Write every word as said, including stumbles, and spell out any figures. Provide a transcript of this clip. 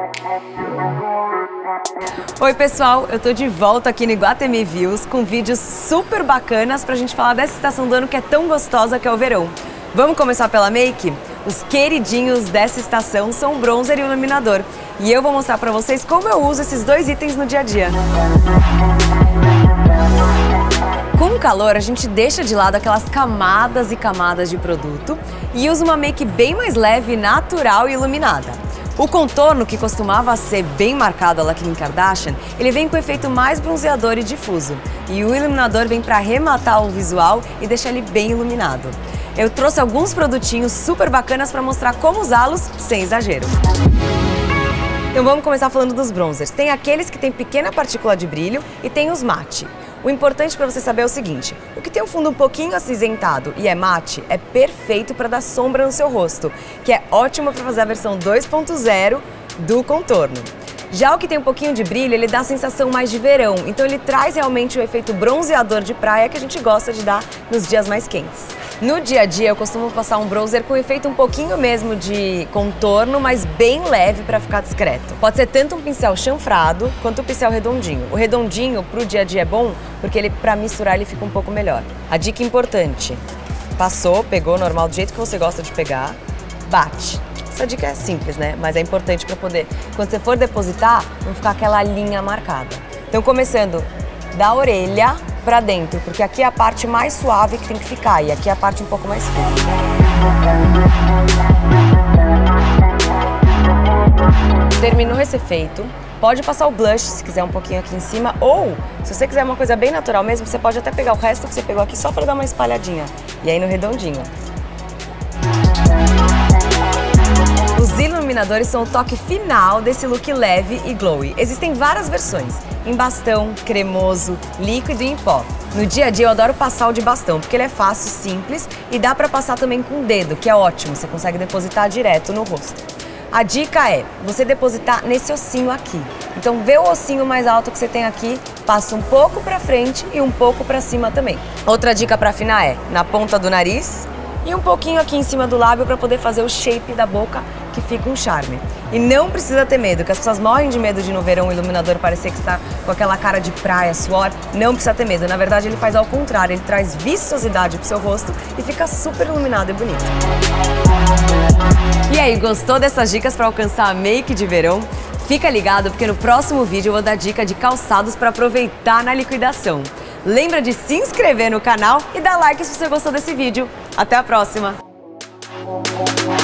Oi pessoal, eu tô de volta aqui no Iguatemi Views com vídeos super bacanas pra gente falar dessa estação do ano que é tão gostosa, que é o verão. Vamos começar pela make? Os queridinhos dessa estação são o bronzer e o iluminador. E eu vou mostrar pra vocês como eu uso esses dois itens no dia a dia. Com o calor, a gente deixa de lado aquelas camadas e camadas de produto e usa uma make bem mais leve, natural e iluminada. O contorno, que costumava ser bem marcado a la Kim Kardashian, ele vem com efeito mais bronzeador e difuso. E o iluminador vem para arrematar o visual e deixar ele bem iluminado. Eu trouxe alguns produtinhos super bacanas para mostrar como usá-los sem exagero. Então vamos começar falando dos bronzers. Tem aqueles que tem pequena partícula de brilho e tem os mate. O importante para você saber é o seguinte: o que tem um fundo um pouquinho acinzentado e é mate é perfeito para dar sombra no seu rosto, que é ótimo para fazer a versão dois ponto zero do contorno. Já o que tem um pouquinho de brilho, ele dá a sensação mais de verão, então ele traz realmente o efeito bronzeador de praia que a gente gosta de dar nos dias mais quentes. No dia a dia eu costumo passar um bronzer com efeito um pouquinho mesmo de contorno, mas bem leve para ficar discreto. Pode ser tanto um pincel chanfrado quanto um pincel redondinho. O redondinho pro dia a dia é bom porque ele, para misturar, ele fica um pouco melhor. A dica importante: passou, pegou normal do jeito que você gosta de pegar, bate. Essa dica é simples, né? Mas é importante para poder, quando você for depositar, não ficar aquela linha marcada. Então, começando da orelha para dentro, porque aqui é a parte mais suave que tem que ficar e aqui é a parte um pouco mais fina. Terminou esse efeito, pode passar o blush se quiser um pouquinho aqui em cima, ou se você quiser uma coisa bem natural mesmo, você pode até pegar o resto que você pegou aqui só para dar uma espalhadinha e aí no redondinho. Os iluminadores são o toque final desse look leve e glowy. Existem várias versões, em bastão, cremoso, líquido e em pó. No dia a dia eu adoro passar o de bastão, porque ele é fácil, simples e dá pra passar também com o dedo, que é ótimo, você consegue depositar direto no rosto. A dica é você depositar nesse ossinho aqui. Então vê o ossinho mais alto que você tem aqui, passa um pouco pra frente e um pouco pra cima também. Outra dica pra afinar é na ponta do nariz e um pouquinho aqui em cima do lábio para poder fazer o shape da boca, que fica um charme. E não precisa ter medo, que as pessoas morrem de medo de no verão o iluminador parecer que está com aquela cara de praia, suor. Não precisa ter medo, na verdade ele faz ao contrário, ele traz vistosidade pro seu rosto e fica super iluminado e bonito. E aí, gostou dessas dicas para alcançar a make de verão? Fica ligado porque no próximo vídeo eu vou dar dica de calçados para aproveitar na liquidação. Lembra de se inscrever no canal e dar like se você gostou desse vídeo. Até a próxima!